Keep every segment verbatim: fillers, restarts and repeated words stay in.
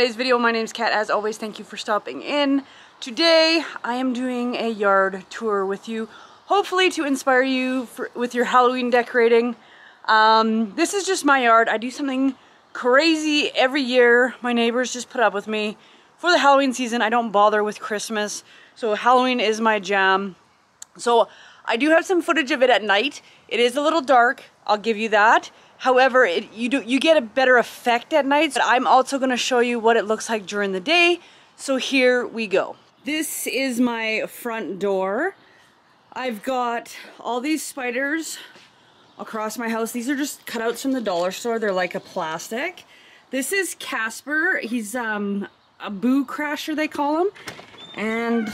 Today's video, my name's Kat. As always, thank you for stopping in. Today, I am doing a yard tour with you, hopefully to inspire you for, with your Halloween decorating. Um, this is just my yard. I do something crazy every year. My neighbors just put up with me. For the Halloween season, I don't bother with Christmas, so Halloween is my jam. So I do have some footage of it at night. It is a little dark, I'll give you that. However, it, you do you get a better effect at night. But I'm also going to show you what it looks like during the day. So here we go. This is my front door. I've got all these spiders across my house. These are just cutouts from the dollar store. They're like a plastic. This is Casper. He's um, a boo crasher, they call him. And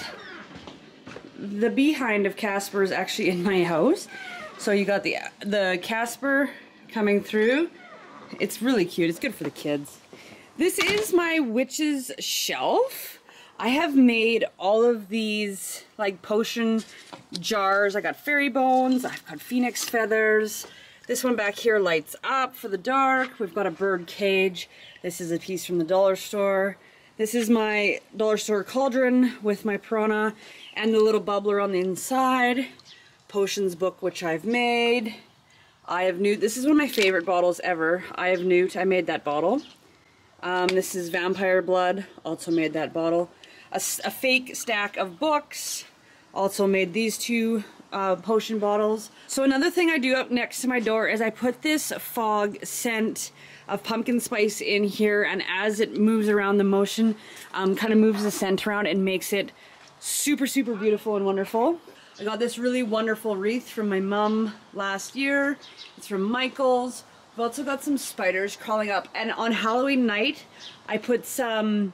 the behind of Casper is actually in my house. So you got the the Casper coming through. It's really cute. It's good for the kids. This is my witch's shelf. I have made all of these like potion jars. I got fairy bones. I've got phoenix feathers. This one back here lights up for the dark. We've got a bird cage. This is a piece from the dollar store. This is my dollar store cauldron with my piranha and the little bubbler on the inside. Potions book, which I've made. I have Newt. This is one of my favorite bottles ever. I have Newt. I made that bottle. Um, this is vampire blood. Also made that bottle. A, a fake stack of books. Also made these two uh, potion bottles. So another thing I do up next to my door is I put this fog scent of pumpkin spice in here, and as it moves around, the motion um, kind of moves the scent around and makes it super, super beautiful and wonderful. I got this really wonderful wreath from my mom last year. It's from Michael's. I've also got some spiders crawling up. And on Halloween night, I put some,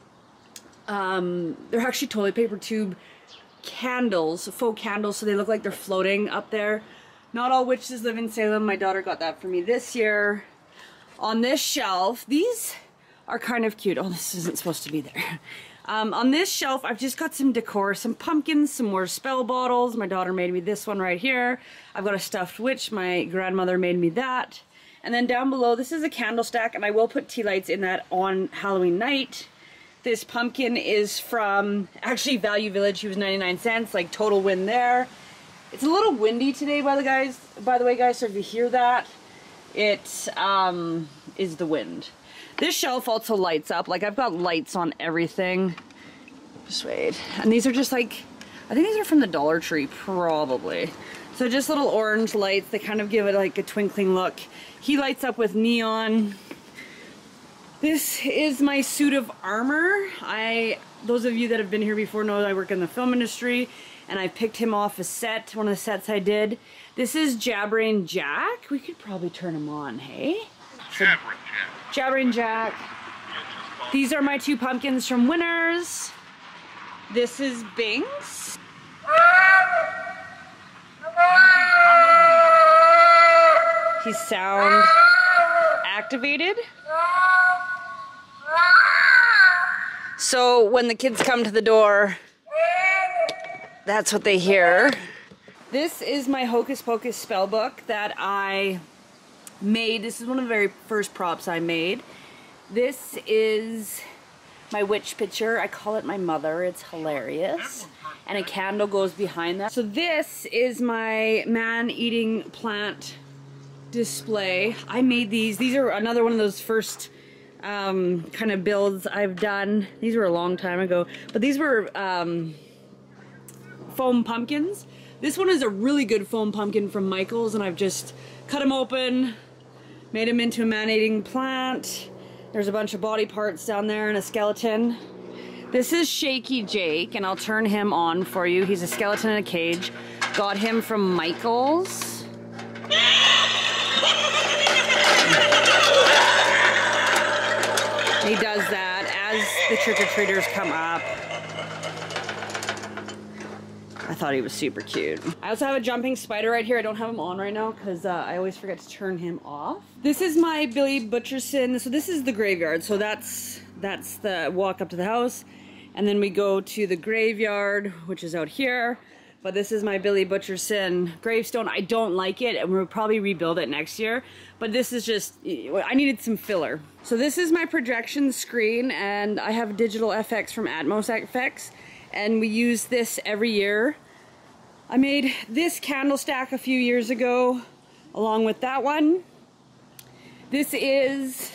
um, they're actually toilet paper tube candles, faux candles, so they look like they're floating up there. Not all witches live in Salem. My daughter got that for me this year. On this shelf, these are kind of cute. Oh, this isn't supposed to be there. Um, on this shelf, I've just got some decor, some pumpkins, some more spell bottles. My daughter made me this one right here. I've got a stuffed witch. My grandmother made me that. And then down below, this is a candle stack, and I will put tea lights in that on Halloween night. This pumpkin is from, actually, Value Village. He was ninety-nine cents, like total win there. It's a little windy today, by the guys. By the way, guys, so if you hear that, it um, is the wind. This shelf also lights up. Like, I've got lights on everything. Just wait. And these are just like, I think these are from the Dollar Tree, probably. So just little orange lights. They kind of give it like a twinkling look. He lights up with neon. This is my suit of armor. I, those of you that have been here before know that I work in the film industry, and I picked him off a set, one of the sets I did. This is Jabberbrain Jack. We could probably turn him on, hey? So, Jabberbrain Jack. Jabberbrain Jack. These are my two pumpkins from Winners. This is Binks. He's sound activated. So when the kids come to the door, that's what they hear. This is my Hocus Pocus spell book that I made. This is one of the very first props I made. This is my witch picture. I call it my mother. It's hilarious. And a candle goes behind that. So this is my man-eating plant display. I made these. These are another one of those first um, kind of builds I've done. These were a long time ago. But these were um, foam pumpkins. This one is a really good foam pumpkin from Michael's, and I've just cut him open, made him into a man-eating plant. There's a bunch of body parts down there and a skeleton. This is Shaky Jake, and I'll turn him on for you. He's a skeleton in a cage. Got him from Michael's. He does that as the trick-or-treaters come up. I thought he was super cute. I also have a jumping spider right here. I don't have him on right now because uh, I always forget to turn him off. This is my Billy Butcherson. So this is the graveyard. So that's that's the walk up to the house. And then we go to the graveyard, which is out here. but this is my Billy Butcherson gravestone. I don't like it, and we'll probably rebuild it next year. But this is just, I needed some filler. So this is my projection screen, and I have digital F X from Atmos F X, and we use this every year. I made this candle stack a few years ago, along with that one. This is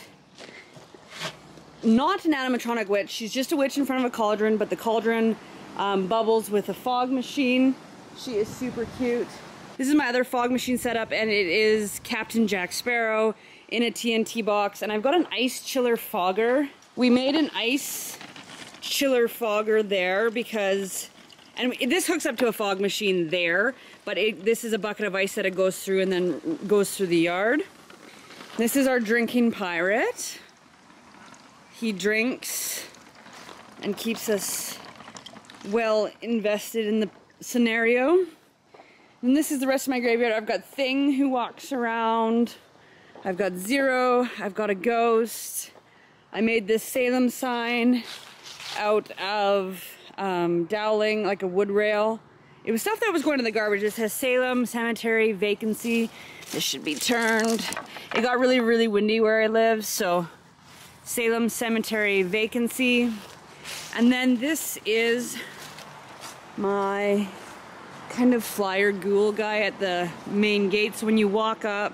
not an animatronic witch. She's just a witch in front of a cauldron, but the cauldron um, bubbles with a fog machine. She is super cute. This is my other fog machine setup, and it is Captain Jack Sparrow in a T N T box, and I've got an ice chiller fogger. We made an ice chiller fogger there because, and this hooks up to a fog machine there, but it, this is a bucket of ice that it goes through and then goes through the yard. This is our drinking pirate. He drinks and keeps us well invested in the scenario. And this is the rest of my graveyard. I've got Thing who walks around. I've got Zero. I've got a ghost. I made this Salem sign out of um, dowling, like a wood rail. It was stuff that was going to the garbage. It says Salem Cemetery Vacancy. This should be turned. It got really, really windy where I live, so Salem Cemetery Vacancy. And then this is my kind of flyer ghoul guy at the main gate. So when you walk up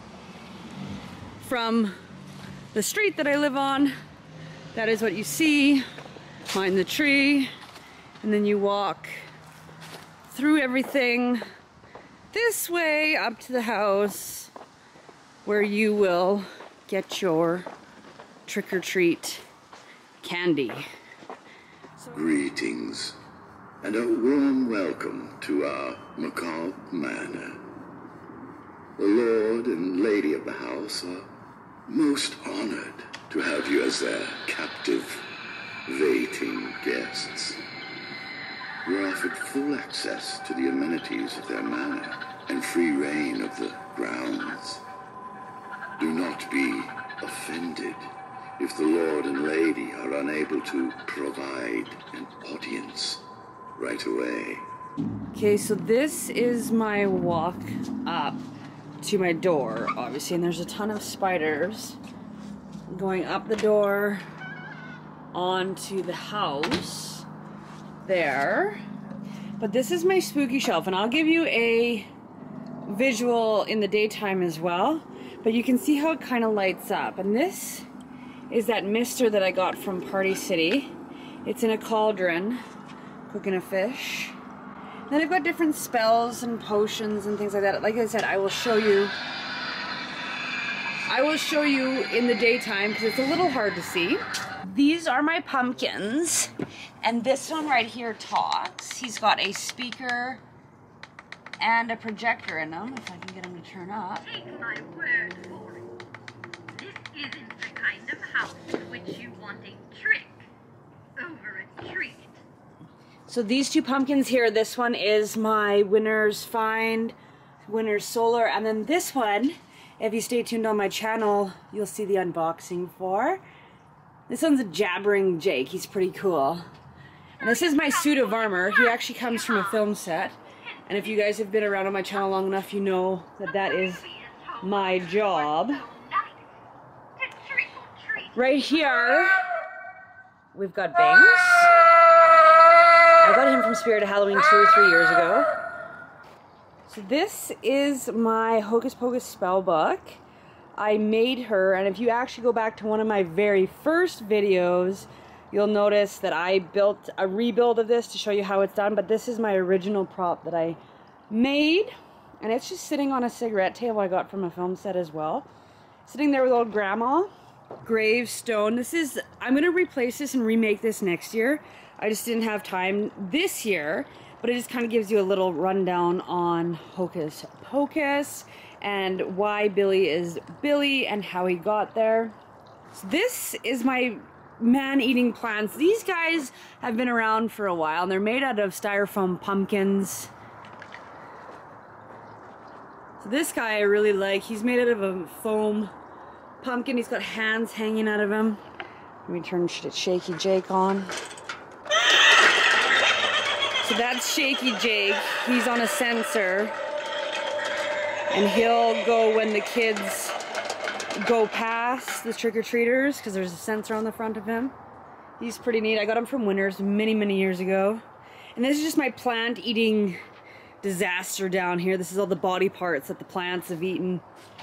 from the street that I live on, that is what you see behind the tree. And then you walk through everything this way up to the house where you will get your trick-or-treat candy. So greetings and a warm welcome to our macabre manor. The Lord and Lady of the house are most honored to have you as their captive, waiting guests. You're offered full access to the amenities of their manor and free reign of the grounds. Do not be offended if the Lord and Lady are unable to provide an audience right away. Okay, so this is my walk up to my door, obviously, and there's a ton of spiders going up the door onto the house there. But this is my spooky shelf, and I'll give you a visual in the daytime as well, but you can see how it kind of lights up. And this is that mister that I got from Party City. It's in a cauldron cooking a fish. Then I've got different spells and potions and things like that. Like I said, I will show you I will show you in the daytime because it's a little hard to see. These are my pumpkins, and this one right here talks. He's got a speaker and a projector in him, if I can get him to turn up. Take my word for it. This isn't the kind of house to which you want a trick over a treat. So these two pumpkins here, this one is my Winner's Find, Winner's Solar, and then this one, if you stay tuned on my channel, you'll see the unboxing for. This one's a Jabbering Jake. He's pretty cool. And this is my suit of armor. He actually comes from a film set. And if you guys have been around on my channel long enough, you know that that is my job. Right here, we've got Banks. I got him from Spirit of Halloween two or three years ago. So this is my Hocus Pocus spell book. I made her, and if you actually go back to one of my very first videos, you'll notice that I built a rebuild of this to show you how it's done, but this is my original prop that I made, and it's just sitting on a cigarette table I got from a film set as well. Sitting there with old grandma. Gravestone. This is, I'm going to replace this and remake this next year. I just didn't have time this year, but it just kind of gives you a little rundown on Hocus Pocus and why Billy is Billy and how he got there. So this is my man-eating plants. These guys have been around for a while, and they're made out of styrofoam pumpkins. So this guy I really like. He's made out of a foam pumpkin. He's got hands hanging out of him. Let me turn Shaky Jake on. So that's Shaky Jake. He's on a sensor. And he'll go when the kids go past the trick-or-treaters because there's a sensor on the front of him. He's pretty neat. I got him from Winners many, many years ago. And this is just my plant eating disaster down here. This is all the body parts that the plants have eaten.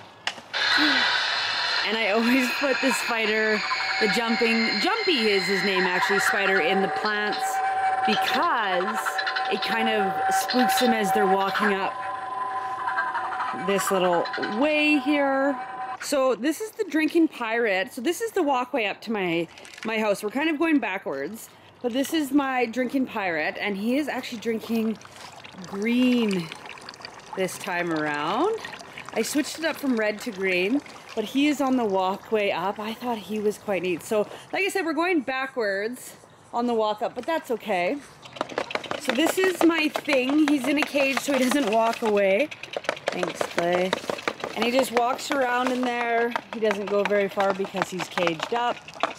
And I always put the spider, the jumping, Jumpy is his name actually, spider, in the plants because it kind of spooks them as they're walking up this little way here. So this is the drinking pirate. So this is the walkway up to my, my house. We're kind of going backwards, but this is my drinking pirate, and he is actually drinking green this time around. I switched it up from red to green, but he is on the walkway up. I thought he was quite neat. So like I said, we're going backwards on the walk up, but that's okay. So this is my thing. He's in a cage so he doesn't walk away. Thanks, Clay. And he just walks around in there. He doesn't go very far because he's caged up.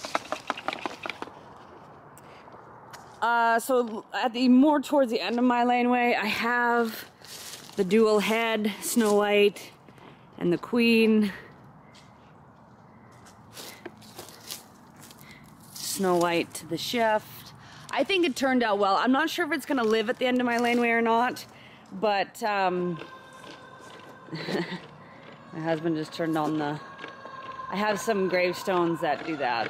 Uh, so at the more towards the end of my laneway, I have the dual head, Snow White, and the Queen. Snow White to the shift. I think it turned out well. I'm not sure if it's gonna live at the end of my laneway or not, but um, my husband just turned on the, I have some gravestones that do that.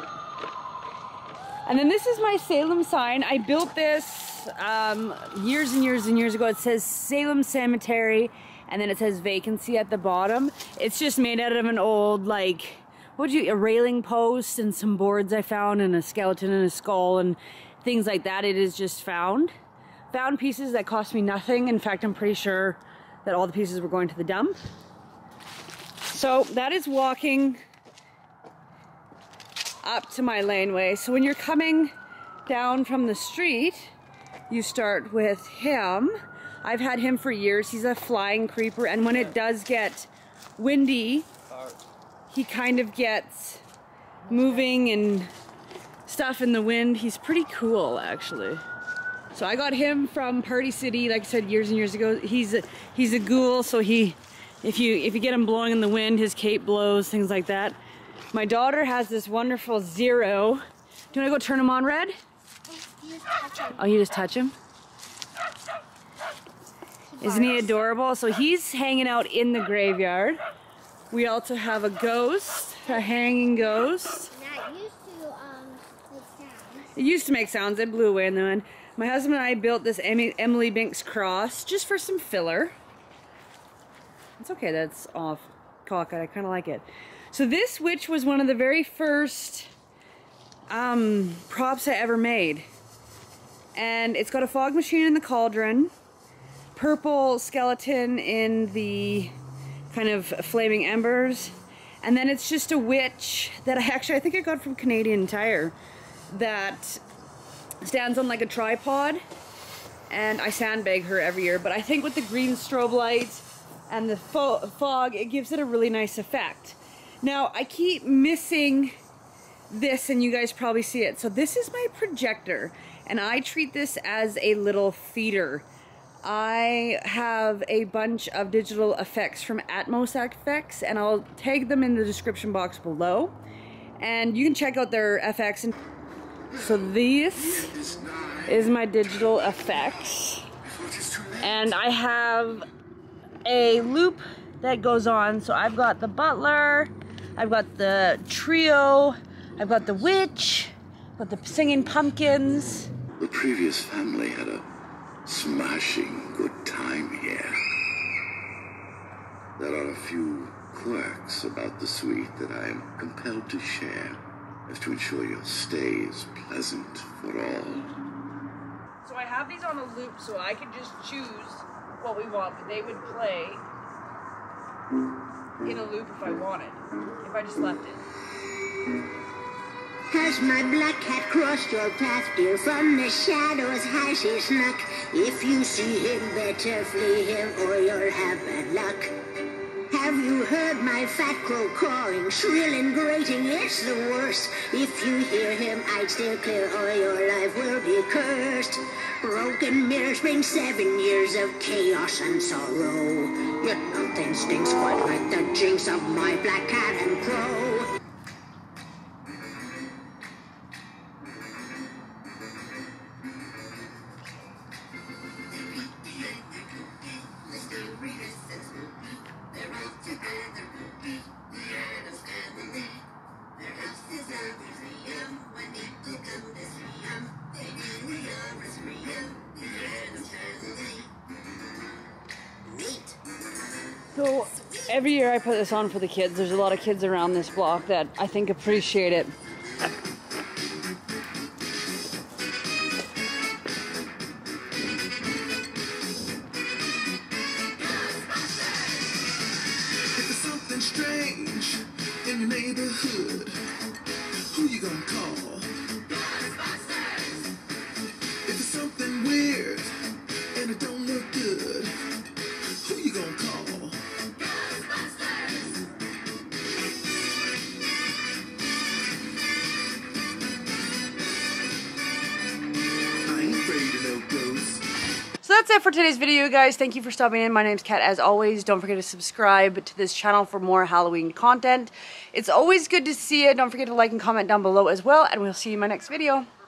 And then this is my Salem sign. I built this um, years and years and years ago. It says Salem Cemetery, and then it says vacancy at the bottom. It's just made out of an old, like, what would you, a railing post and some boards I found and a skeleton and a skull and things like that. It is just found. Found pieces that cost me nothing. In fact, I'm pretty sure that all the pieces were going to the dump. So that is walking up to my laneway. So when you're coming down from the street, you start with him. I've had him for years. He's a flying creeper, and when it does get windy, he kind of gets moving and stuff in the wind. He's pretty cool, actually. So I got him from Party City, like I said, years and years ago. He's a, he's a ghoul, so he, if you if you get him blowing in the wind, his cape blows, things like that. My daughter has this wonderful Zero. Do you want to go turn him on, Red? Oh, you just touch him? Isn't he adorable? So he's hanging out in the graveyard. We also have a ghost, a hanging ghost. That used to um, make sounds. It used to make sounds. It blew away in the wind. My husband and I built this Emily Binks cross just for some filler. It's okay, that's off cockeyed. I kind of like it. So this witch was one of the very first um, props I ever made. And it's got a fog machine in the cauldron, purple skeleton in the kind of flaming embers, and then it's just a witch that I actually, I think I got from Canadian Tire, that stands on like a tripod, and I sandbag her every year. But I think with the green strobe lights and the fo fog, it gives it a really nice effect. Now, I keep missing this, and you guys probably see it. So this is my projector, and I treat this as a little theater. I have a bunch of digital effects from Atmos F X, and I'll tag them in the description box below. And you can check out their F X. And so this is my digital effects. And I have a loop that goes on. So I've got the butler, I've got the trio, I've got the witch, I've got the singing pumpkins. The previous family had a smashing good time here. There are a few quirks about the suite that I am compelled to share as to ensure your stay is pleasant for all. So I have these on a loop so I could just choose what we want, but they would play in a loop if I wanted, if I just left it. Has my black cat crossed your path, dear? From the shadows has he snuck. If you see him, better flee him, or you'll have bad luck. Have you heard my fat crow cawing, shrill and grating? It's the worst. If you hear him, I'd steer clear or your life will be cursed. Broken mirrors bring seven years of chaos and sorrow. Yet nothing stinks quite like the jinx of my black cat and crow. So every year I put this on for the kids. There's a lot of kids around this block that I think appreciate it. If there's something strange in your neighborhood, who you gonna call? Ghostbusters! If there's something weird and it don't look good, who you gonna call? Ghostbusters! I ain't afraid of no ghosts. So that's it for today's video, guys. Thank you for stopping in. My name's Kat, as always. Don't forget to subscribe to this channel for more Halloween content. It's always good to see you. Don't forget to like and comment down below as well, and we'll see you in my next video.